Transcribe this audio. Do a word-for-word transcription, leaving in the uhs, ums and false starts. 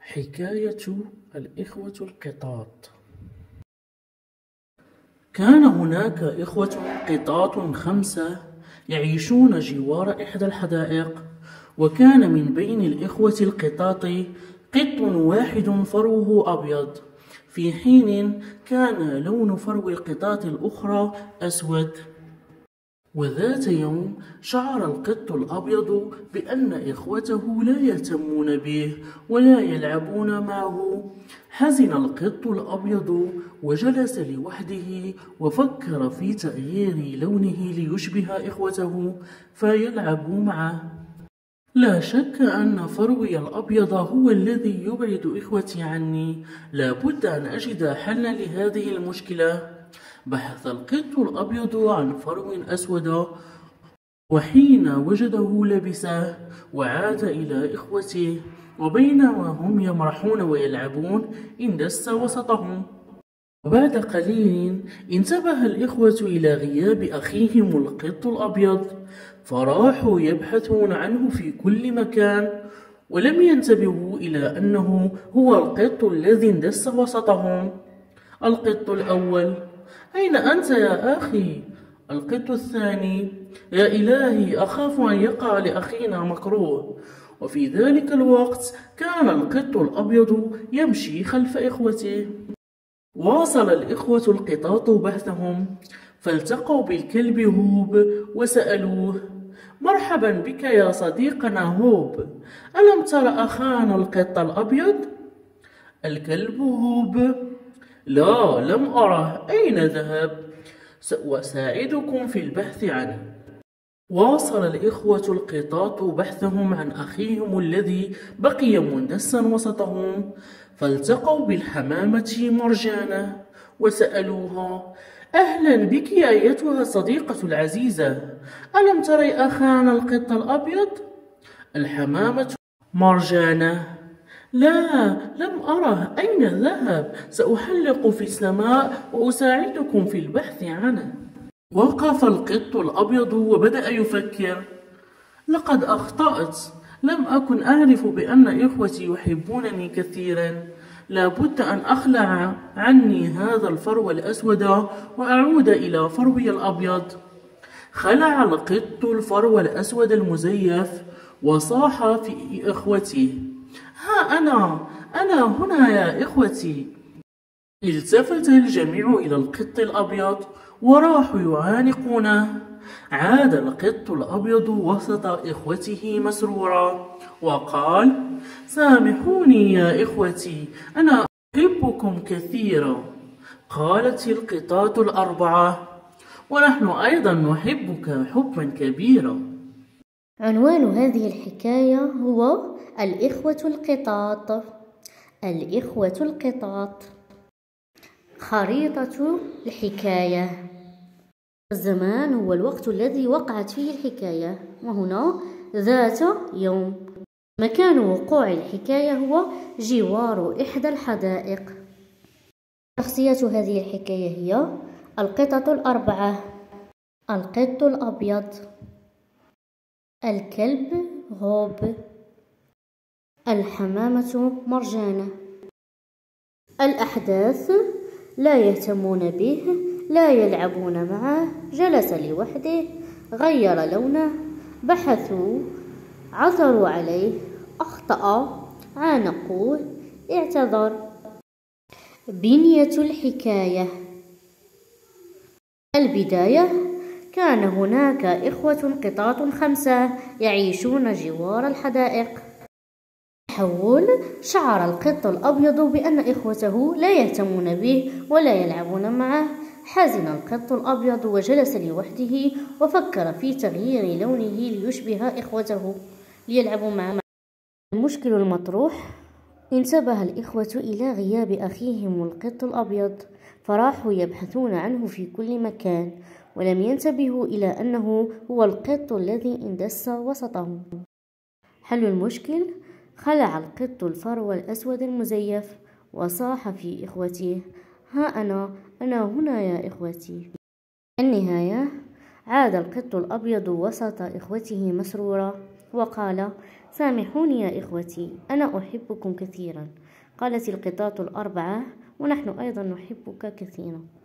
حكاية الإخوة القطاط. كان هناك إخوة قطاط خمسة يعيشون جوار إحدى الحدائق، وكان من بين الإخوة القطاط قط واحد فروه أبيض، في حين كان لون فرو القطاط الأخرى أسود. وذات يوم شعر القط الأبيض بأن إخوته لا يهتمون به ولا يلعبون معه. حزن القط الأبيض وجلس لوحده وفكر في تغيير لونه ليشبه إخوته فيلعبوا معه. لا شك أن فروي الأبيض هو الذي يبعد إخوتي عني، لا بد أن أجد حلا لهذه المشكلة. بحث القط الأبيض عن فرو أسود، وحين وجده لبسه وعاد إلى إخوته، وبينما هم يمرحون ويلعبون اندس وسطهم. وبعد قليل انتبه الإخوة إلى غياب أخيهم القط الأبيض، فراحوا يبحثون عنه في كل مكان، ولم ينتبهوا إلى أنه هو القط الذي اندس وسطهم. القط الأول: أين أنت يا أخي؟ القط الثاني: يا إلهي، أخاف أن يقع لأخينا مكروه. وفي ذلك الوقت كان القط الأبيض يمشي خلف إخوته. واصل الإخوة القطاط بحثهم، فالتقوا بالكلب هوب وسألوه: مرحبا بك يا صديقنا هوب، ألم تر أخانا القط الأبيض؟ الكلب هوب: لا، لم أره، أين ذهب؟ سأساعدكم في البحث عنه. واصل الإخوة القطاط بحثهم عن أخيهم الذي بقي مندسا وسطهم، فالتقوا بالحمامة مرجانة وسألوها: أهلا بك أيتها الصديقة العزيزة، ألم تري أخانا القط الأبيض؟ الحمامة مرجانة: لا، لم أره، أين ذهب؟ سأحلق في السماء وأساعدكم في البحث عنه. وقف القط الأبيض وبدأ يفكر: لقد أخطأت، لم أكن أعرف بأن إخوتي يحبونني كثيرا، لا بد أن أخلع عني هذا الفرو الأسود وأعود إلى فروي الأبيض. خلع القط الفرو الأسود المزيف وصاح في إخوته: ها أنا، أنا هنا يا إخوتي. التفت الجميع إلى القط الأبيض وراحوا يعانقونه. عاد القط الأبيض وسط إخوته مسرورا وقال: سامحوني يا إخوتي، أنا أحبكم كثيرا. قالت القطات الأربعة: ونحن أيضا نحبك حبا كبيرا. عنوان هذه الحكاية هو الإخوة القطاط. الإخوة القطاط. خريطة الحكاية. الزمان هو الوقت الذي وقعت فيه الحكاية، وهنا ذات يوم. مكان وقوع الحكاية هو جوار إحدى الحدائق. شخصيات هذه الحكاية هي القطط الأربعة، القط الأبيض، الكلب هوب، الحمامة مرجانة. الأحداث: لا يهتمون به، لا يلعبون معه، جلس لوحده، غير لونه، بحثوا، عثروا عليه، أخطأ، عانقوه، اعتذر. بنية الحكاية. البداية: كان هناك إخوة قطاط خمسة يعيشون جوار الحدائق. تحول: شعر القط الأبيض بأن إخوته لا يهتمون به ولا يلعبون معه. حزن القط الأبيض وجلس لوحده وفكر في تغيير لونه ليشبه إخوته ليلعبوا معه. المشكل المطروح: انتبه الإخوة إلى غياب أخيهم القط الأبيض، فراحوا يبحثون عنه في كل مكان، ولم ينتبهوا إلى أنه هو القط الذي اندس وسطهم. حل المشكل: خلع القط الفرو الأسود المزيف وصاح في إخوته: ها أنا، أنا هنا يا إخوتي. النهاية: عاد القط الأبيض وسط إخوته مسرورا وقال: سامحوني يا إخوتي، أنا أحبكم كثيرا. قالت القطط الأربعة: ونحن أيضا نحبك كثيرا.